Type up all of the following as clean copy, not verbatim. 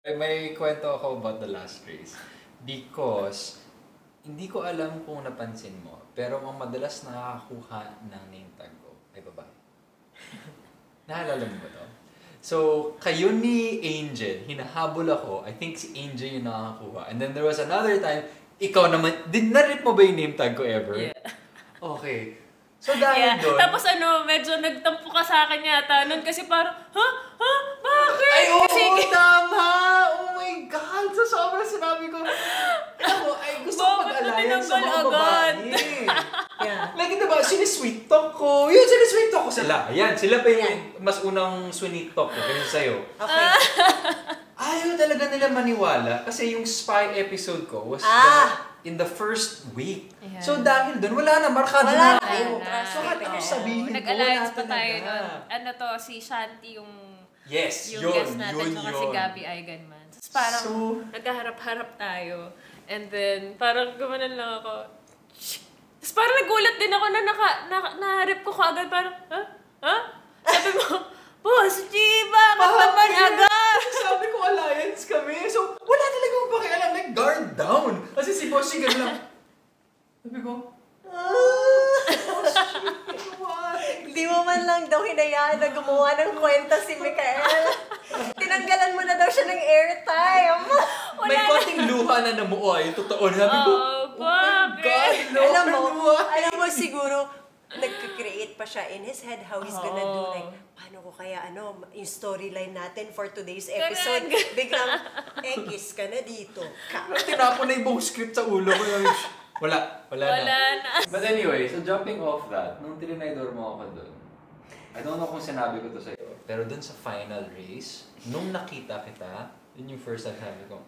May kwento ako about the last race. Because, hindi ko alam kung napansin mo, pero ang madalas nakakakuha ng name tag ko ay babae. Naalala mo ba to? So, kayo ni Angel, hinahabol ako. I think si Angel yung nakakakuha. And then there was another time, ikaw naman, na-rip mo ba yung name tag ko ever? Yeah. Okay. So dahil doon... Tapos medyo nagtampo ka sa akin yata nun kasi parang, bakit? Ay, oo, Sige. tama! Oh my God! So sobrang sinabi ko, alam mo, ay gusto ko mag-alliance sa mga babae. Yeah. Like, diba, sinisweet talk ko. Yun, sinisweet talk ko sila. Ayan, sila pa yung mas unang sweet talk ko kaysa sa'yo. Okay. Ayaw talaga nila maniwala kasi yung spy episode ko was in the first week. Yeah. So dahil doon, wala na, markado na ako. na. So kahit ako sabihin ko, Nag-alliance pa wala tayo talaga. nun. Ano to, si Shanti yung Yes, yung guest natin, yun. si Gabby Eigenman. Tapos parang nagkaharap-harap tayo. And then, parang gumanan lang ako. Tapos parang nagulat din ako na na-rip ko agad. Parang, Sabi mo, Boss G, bakit naman agad? Sabi ko, alliance kami. So, wala talaga akong pakialam. Like, guard down. Kasi si Boss G, gano'n lang. Sabi ko, Hindi mo man lang daw hinayaan na gumawa ng kwenta si Mikael. Tinanggalan mo na daw siya ng airtime. may konting luha na namuo. Yung totoo. Sabi ko, bakit? Alam mo siguro, nag-create pa siya in his head how he's gonna do like, paano ko kaya yung storyline natin for today's episode. Biglang, kiss ka na dito. tinapon na yung buong script sa ulo ko. Wala na. But anyway, so jumping off that, nung tinidor mo ako doon, I don't know kung sinabi ko to sa'yo, pero doon sa final race, nung nakita kita, yun yung first time sabi ko,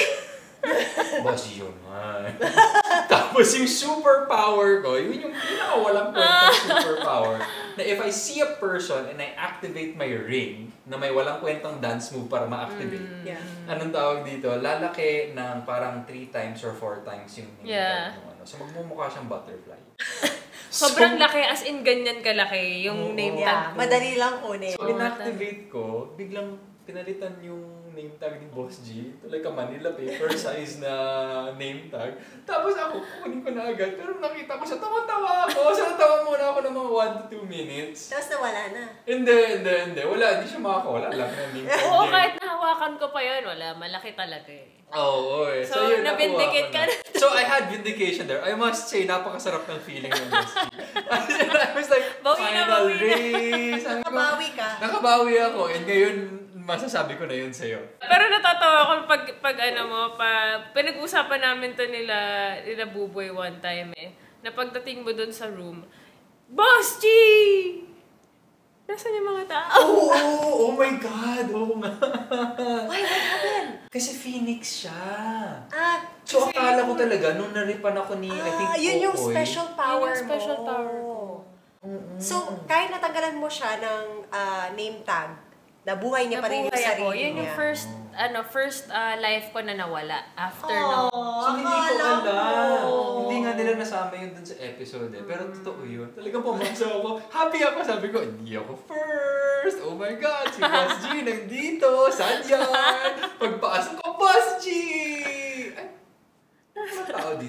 Boss yun man. Tapos yung superpower ko, yun yung pinakawalang kwentang superpower, na if I see a person and I activate my ring, na may walang kwentang dance move para ma-activate, anong tawag dito? Lalaki ng parang 3 times or 4 times yung So magmumukha siyang butterfly. Sobrang laki, as in ganyan kalaki yung name tag ko. Madali lang kunin. So in-activate ko, biglang pinalitan yung name tag ni Boss G. Ito like a Manila paper size na name tag. Tapos ako, kunin ko na agad. Pero nakita ko siya, tawa-tawa ako. So natawa muna ako ng mga 1 to 2 minutes. Tapos nawala na. Hindi. Wala, hindi siya makakawala. Laki ng name tag. Oo, kahit nahawakan ko pa yun, wala. Malaki talaga eh. Oo, eh. So yun, na-vindicate ka na. So I had vindication there. I must say, napakasarap ng feeling ng Boss G. I was like, final race. Nakabawi ka. Nakabawi ako. And ngayon, masasabi ko na yun sa'yo. Pero natatawa ako pag pinag-usapan namin to nila Buboy one time eh. Na pagdating mo dun sa room, Boss G! Nasaan yung mga tao? Oh my God! Oo nga. Why? What happened? Kasi Phoenix siya. So akala ko talaga, nung naripan ako ni, I think, yun yung Okoy. special power Yun yung special mo. power ko. So, kahit natanggalan mo siya ng name tag, nabuhay niya pa rin yung sarili niya. Yun yung first life ko na nawala after no. So, hindi ko alam. Hindi nga nila nasama yun dun sa episode eh. Pero totoo yun. Talagang pumaksa ako. Happy ako. Sabi ko, hindi ako first. Oh my God, si Boss G nandito. Saan yan? Pagpasok ko, Boss G! Ay, ano tao dito?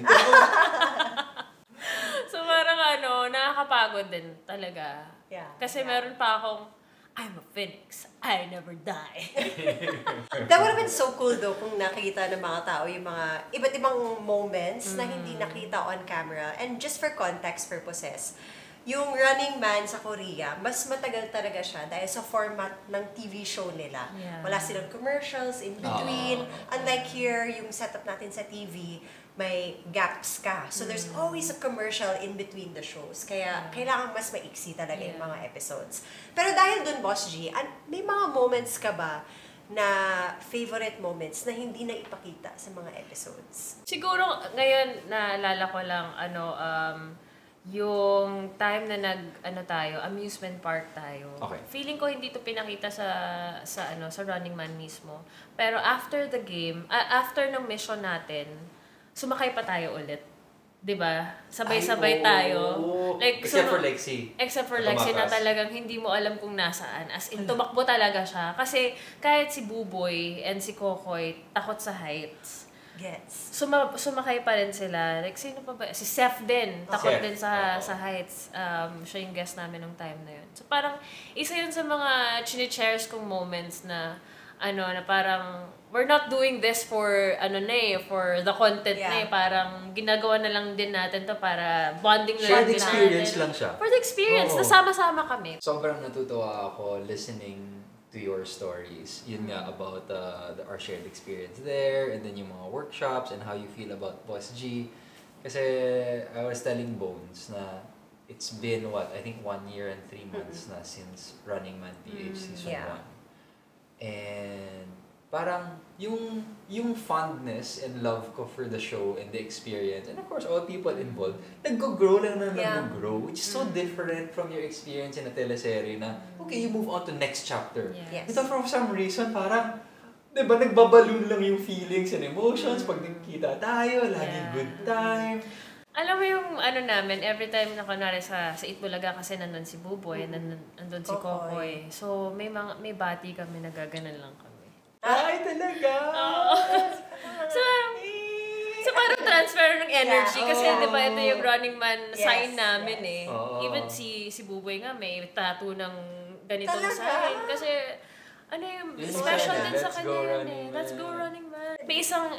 So parang nakakapagod din talaga. Yeah. Kasi meron pa akong, I'm a phoenix. I never die. That would have been so cool though kung nakikita ng mga tao yung mga iba't ibang moments na hindi nakita on camera. And just for context purposes, yung Running Man sa Korea, mas matagal talaga siya dahil sa format ng TV show nila. Yeah. Wala silang commercials in between. Unlike here, yung setup natin sa TV, may gaps ka. So there's always a commercial in between the shows. Kaya kailangan mas maiksi talaga yung mga episodes. Pero dahil dun, Boss G, may mga moments ka ba na favorite moments na hindi na ipakita sa mga episodes? Siguro ngayon naalala ko lang yung time na amusement park tayo. Okay. Feeling ko hindi to pinakita sa Running Man mismo. Pero after the game, after ng mission natin, sumakay pa tayo ulit. 'Diba? Sabay-sabay tayo. Like, except for Lexi. Except for Lexi na talagang hindi mo alam kung nasaan. As in, tumakbo talaga siya. Kasi kahit si Buboy and si Kokoy, takot sa heights. Gets. Sumakay pa rin sila. Like, sino pa ba? Si Seth din. Takot din sa heights. Siya yung guest namin nung time na yun. So, parang, isa yun sa mga chine-cherish kong moments na, na parang, we're not doing this for, for the content na eh. Parang, ginagawa na lang din natin to para bonding na lang din natin. Shared experience lang siya. For the experience. Nasama-sama kami. Sobrang natutuwa ako listening to your stories. Yun nga about our shared experience there, and then yung mga workshops and how you feel about Boss G. Kasi I was telling Bones na it's been I think 1 year and 3 months na since Running Man PH season 1. And parang yung fondness and love ko for the show and the experience, and of course all people involved, nag-grow lang na nag-grow, which is so different from your experience in a teleserye na, okay, you move on to next chapter. Yes. Ito for some reason, parang, diba, nagbaballoon lang yung feelings and emotions pag nagkita tayo, laging good time. Alam mo yung namin, every time na kunwari sa Itbulaga kasi nandun si Buboy, nandun si Kokoy. So may bati kami, nagaganan lang kami. Ay, talaga? So parang transfer ng energy. Kasi di ba ito yung Running Man sign namin eh. Even si Buboy nga may tattoo ng ganitong sign. Kasi yung special din sa kanya yun eh. Let's go Running Man. May isang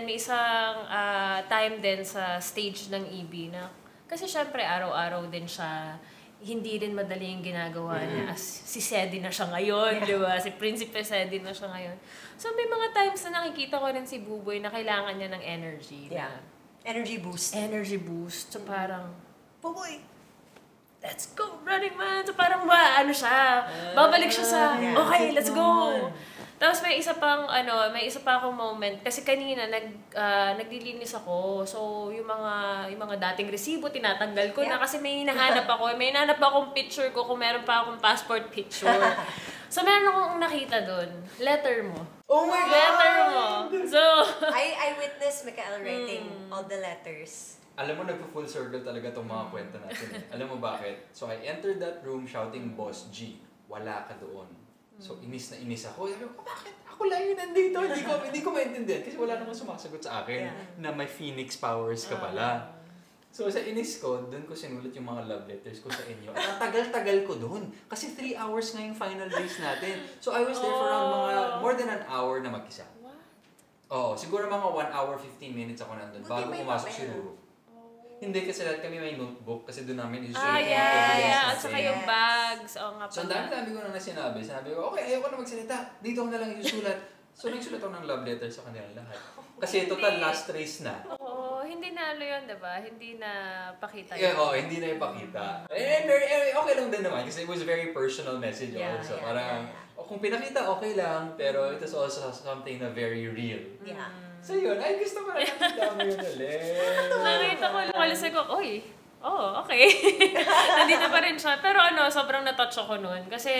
time din sa stage ng EB na kasi syempre araw-araw din siya. Hindi rin madali yung ginagawa niya. As si Sedi na siya ngayon, di ba? Si Prinsipe Sedi na siya ngayon. So may mga times na nakikita ko rin si Buboy na kailangan niya ng energy. Yeah. Energy boost. Energy boost. So parang, Buboy, let's go, Running Man. So parang siya, babalik siya sa, okay, let's go. Tapos may isa pa akong moment kasi kanina naglilinis ako. So yung mga dating resibo tinatanggal ko na kasi may hinahanap akong picture ko kung meron pa akong passport picture. So meron akong nakita doon, letter mo. Oh my God! Letter mo. So I witnessed Mikael writing all the letters. Alam mo, nagpo-full circle talaga itong mga kwento natin. Alam mo bakit? So I entered that room shouting, Boss G, wala ka doon. So, inis na inis ako. Sabi ko, bakit? Ako lang yun nandito. Hindi ko maintindihan. Kasi wala namang sumasagot sa akin na may phoenix powers ka pala. So, sa inis ko, doon ko sinulat yung mga love letters ko sa inyo. At ang tagal-tagal ko doon. Kasi 3 hours nga yung final days natin. So, I was there for around more than an hour na mag-isa. What? Oo, siguro mga 1 hour, 15 minutes ako nandun bago pumasok si Ruru. Hindi kasi lahat kami may notebook kasi doon namin isusulat yung evidence At saka yung bags. Oo nga pala. So, ang dami ko na sinabi. Sabi ko, okay, ayoko na magsalita. Dito ko na lang isusulat. So, nagsulat ako ng love letter sa kanilang lahat. Kasi total last race na. Oo, hindi na yun, diba? Hindi na pakita yun. Yeah, hindi na ipakita. And okay lang din naman kasi it was a very personal message also. Parang, kung pinakita, okay lang. Pero it was also something na very real. Yeah. So yun, ay gusto ko na nakita mo yun ulit. Nakita ko, nakalisa ko, okay. Nandito pa rin siya. Pero sobrang na-touch ako nun. Kasi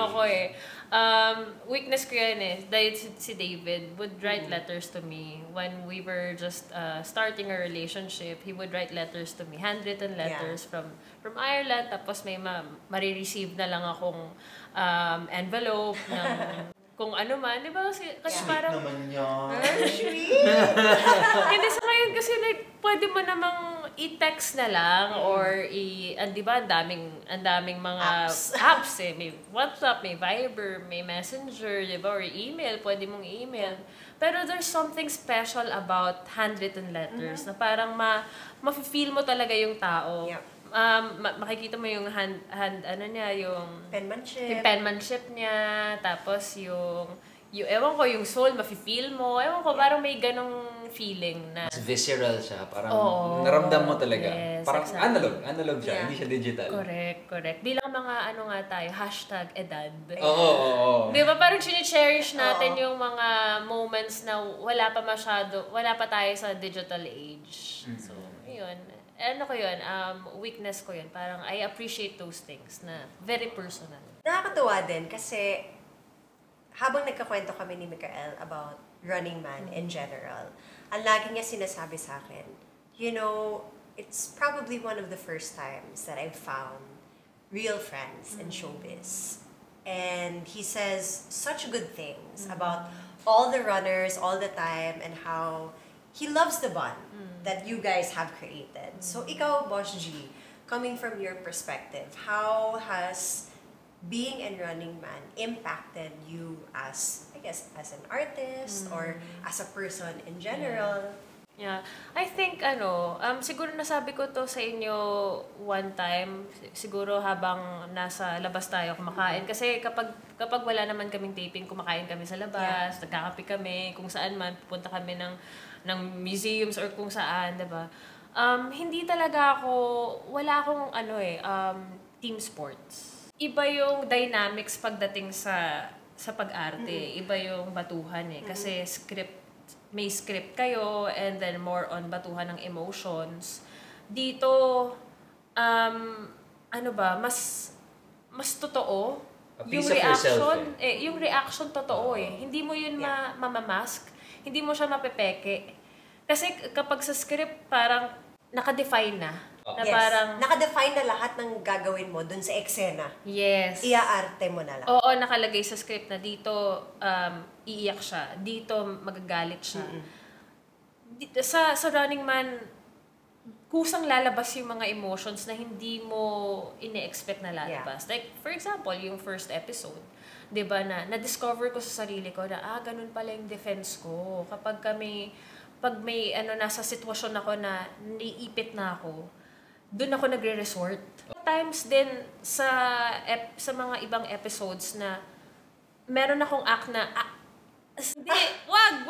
weakness ko yan eh. Dahil si David would write letters to me when we were just starting a relationship. He would write letters to me, handwritten letters from Ireland. Tapos may marireceive na lang akong envelope ng kung ano man, di ba? Kasi parang naman yan. Hindi sa ngayon kasi pwede mo namang i-text na lang or di ba, ang daming mga apps eh. May WhatsApp, may Viber, may Messenger, di ba? Or email, pwede mong email. Pero there's something special about handwritten letters na parang ma-feel mo talaga yung tao. Yep. Makikita mo yung yung penmanship niya, tapos yung ewan ko, yung soul, mafe-feel mo. Ewan ko, parang may ganong feeling na It's visceral siya. Parang naramdam mo talaga. Yes, parang exactly. analog siya. Hindi siya digital. Correct. Bilang mga nga tayo, #edad. Oo. Di ba parang cherish natin yung mga moments na wala pa tayo sa digital age. So, yun. Weakness ko yun. Parang I appreciate those things na very personal. Nakakatuwa din kasi habang nagkakwento kami ni Mikael about Running Man in general, ang lagi niya sinasabi sa akin, it's probably one of the first times that I've found real friends in showbiz. And he says such good things about all the runners all the time and how he loves the bond that you guys have created. So ikaw, Boss G, coming from your perspective, how has being in Running Man impacted you as, I guess, as an artist or as a person in general? Yeah. I think, siguro nasabi ko to sa inyo one time, siguro habang nasa labas tayo kumakain. Kasi kapag wala naman kaming taping, kumakain kami sa labas, nagkakape kami, kung saan man, pupunta kami ng museums or kung saan, diba? Hindi talaga wala akong team sports. Iba yung dynamics pagdating sa pag-arte. Iba yung batuhan eh. Kasi may script kayo and then more on batuhan ng emotions. Dito, mas totoo. A Yung piece of yourself, reaction, yung reaction totoo eh. Hindi mo yun mamamask. Hindi mo siya mapepeke. Kasi kapag sa script, parang nakadefine na. Na parang, nakadefine na lahat ng gagawin mo dun sa eksena. yes. Iaarte mo na lang. Oo, nakalagay sa script na dito iiyak siya, dito magagalit siya. Sa Running Man, kusang lalabas yung mga emotions na hindi mo ine-expect na lalabas. Like, for example, yung first episode, 'di ba na-discover ko sa sarili ko na ganun pala yung defense ko. Pag may nasa sitwasyon ako na naiipit na ako, doon ako nagre-resort. Times din sa mga ibang episodes na meron akong act na hindi, wag!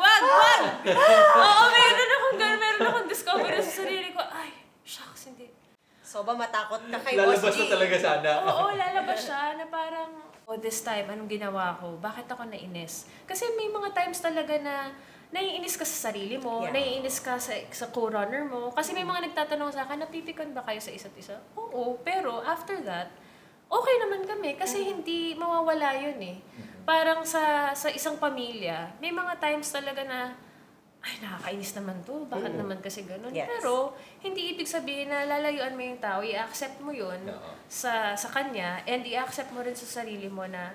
Oo, meron akong discovery sa sarili ko. Ay, shucks, hindi. So ba matakot ka kay Boss G? Lalabas na talaga sana. Oo, lalabas siya na parang, this time, anong ginawa ko? Bakit ako nainis? Kasi may mga times talaga na naiinis ka sa sarili mo, naiinis ka sa co-runner mo. Kasi may mga nagtatanong sa akin, napipikon ba kayo sa isa't isa? Oo, pero after that, okay naman kami kasi hindi mawawala yun eh. Parang sa isang pamilya, may mga times talaga na, ay, nakakainis naman to. Bakit naman kasi ganun? Yes. Pero, hindi ibig sabihin na lalayuan mo yung tao, i-accept mo yun sa kanya, and i-accept mo rin sa sarili mo na,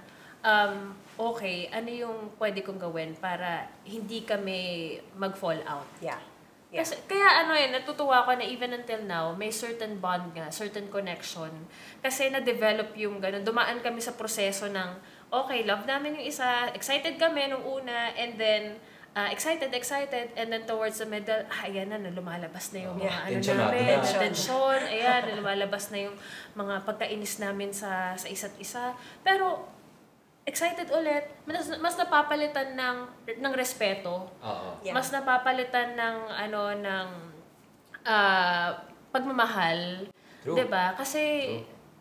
okay, ano yung pwede kong gawin para hindi kami mag-fall out. Yeah. Kasi, kaya natutuwa ko na even until now, may certain bond nga, certain connection. Kasi na-develop yung gano'n. Dumaan kami sa proseso ng, okay, love namin yung isa, excited kami nung una, and then, excited, and then towards the middle, ayan na, lumalabas na yung mga namin, tension, ayan, lumalabas na yung mga pagkainis namin sa isa't isa. Pero, excited ulit, mas napapalitan ng respeto. Mas napapalitan ng pagmamahal. True. 'Di ba? Kasi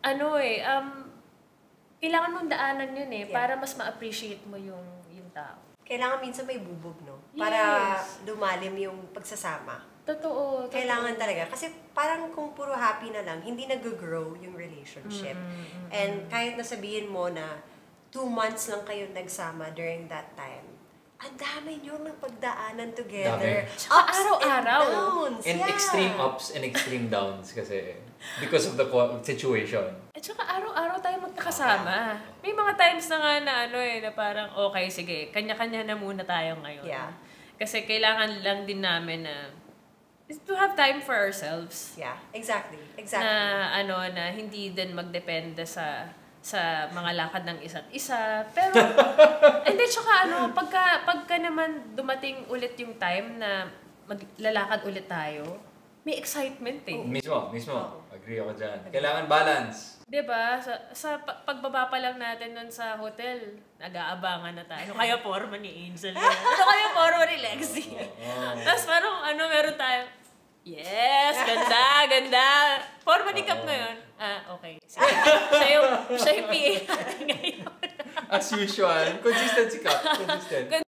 kailangan mong daanan 'yun eh para mas ma-appreciate mo yung tao. Kailangan minsan may bubog, no? Yes. Para lumalim yung pagsasama. Totoo. Kailangan talaga. Kasi parang kung puro happy na lang, hindi nag-grow yung relationship. And kahit nasabihin mo na 2 months lang kayo nagsama during that time, ang dami nyo ng pagdaanan together. Ups araw-araw. And downs. And extreme ups and extreme downs kasi because of the situation. At saka araw-araw tayo magkakasama. May mga times na nga na parang okay, sige, kanya-kanya na muna tayo ngayon. Yeah. Kasi kailangan lang din namin na to have time for ourselves. Yeah, exactly. Na hindi din magdepende sa mga lakad ng isa't isa. Pero, hindi, tsaka pagka naman dumating ulit yung time na maglalakad ulit tayo, may excitement eh. Mismo. Agree ako dyan. Kailangan balance. Diba? Sa pagbaba pa lang natin nun sa hotel, nag-aabangan na tayo. Ano kaya forma ni Angel? Ano kaya forma ni Lexi? Tapos parang meron tayo, yes, ganda. Forma ni Cap ngayon. Okay. Siya yung PA natin ngayon. As usual, consistent si Cap. Consistent.